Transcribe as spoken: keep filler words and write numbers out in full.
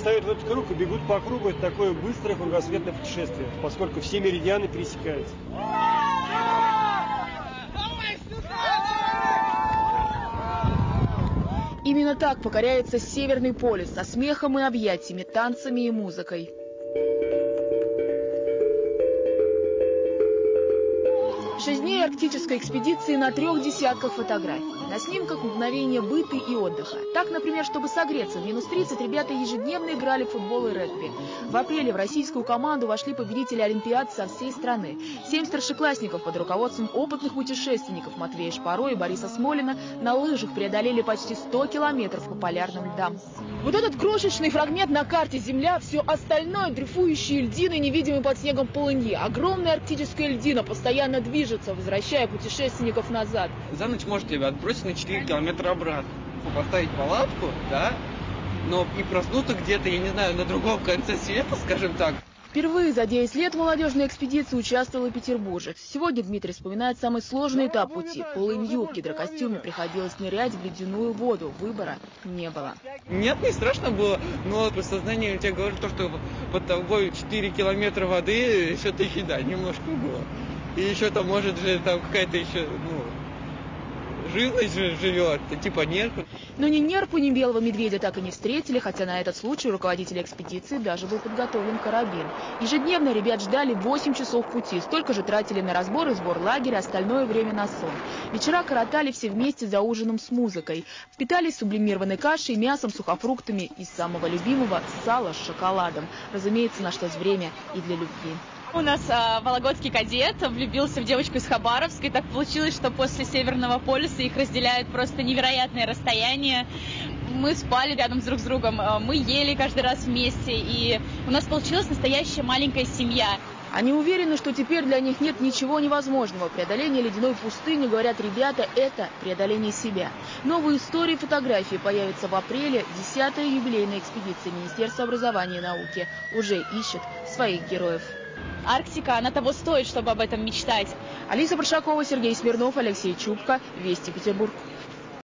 встают в этот круг и бегут по кругу. Это такое быстрое кругосветное путешествие, поскольку все меридианы пересекаются. Именно так покоряется Северный полюс, со смехом и объятиями, танцами и музыкой. Шесть дней арктической экспедиции на трех десятках фотографий. На снимках мгновения быта и отдыха. Так, например, чтобы согреться в минус тридцать, ребята ежедневно играли в футбол и регби. В апреле в российскую команду вошли победители Олимпиад со всей страны. Семь старшеклассников под руководством опытных путешественников Матвея Шпаро и Бориса Смолина на лыжах преодолели почти сто километров по полярным льдам. Вот этот крошечный фрагмент на карте Земля, все остальное дрейфующие льдины, невидимые под снегом полыньи. Огромная арктическая льдина постоянно движется, возвращая путешественников назад. За ночь может тебя отбросить на четыре километра обратно. Поставить палатку, да, но и проснуться где-то, я не знаю, на другом конце света, скажем так. Впервые за десять лет в молодежной экспедиции участвовал и петербуржец. Сегодня Дмитрий вспоминает самый сложный этап пути. Полынью в гидрокостюме приходилось нырять в ледяную воду. Выбора не было. Нет, не страшно было, но подсознание у тебя говорит то, что под тобой четыре километра воды, что-то еще, да, немножко было. И еще там может же там какая-то еще, ну, живность же живет, типа нерв. Но ни нерпу, ни белого медведя так и не встретили, хотя на этот случай у руководителя экспедиции даже был подготовлен карабин. Ежедневно ребят ждали восемь часов пути, столько же тратили на разбор и сбор лагеря, остальное время на сон. Вечера коротали все вместе за ужином с музыкой. Питались сублимированной кашей, мясом, сухофруктами и самого любимого сала с шоколадом. Разумеется, нашлось время и для любви. У нас а, вологодский кадет влюбился в девочку из Хабаровска, и так получилось, что после Северного полюса их разделяют просто невероятное расстояние. Мы спали рядом друг с другом, мы ели каждый раз вместе, и у нас получилась настоящая маленькая семья. Они уверены, что теперь для них нет ничего невозможного. Преодоление ледяной пустыни, говорят ребята, это преодоление себя. Новые истории и фотографии появятся в апреле. Десятая юбилейная экспедиция Министерства образования и науки уже ищет своих героев. Арктика, она того стоит, чтобы об этом мечтать. Алиса Паршакова, Сергей Смирнов, Алексей Чубко. Вести Петербург.